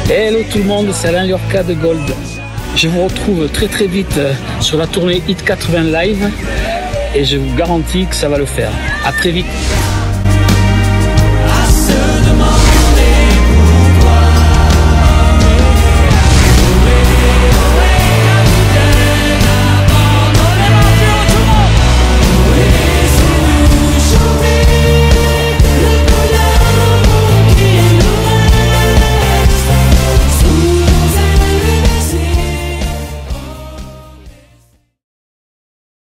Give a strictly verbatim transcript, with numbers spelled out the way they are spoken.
Hello tout le monde, c'est Alain Liorca de Gold. Je vous retrouve très très vite sur la tournée Hit quatre-vingts Live et je vous garantis que ça va le faire. À très vite.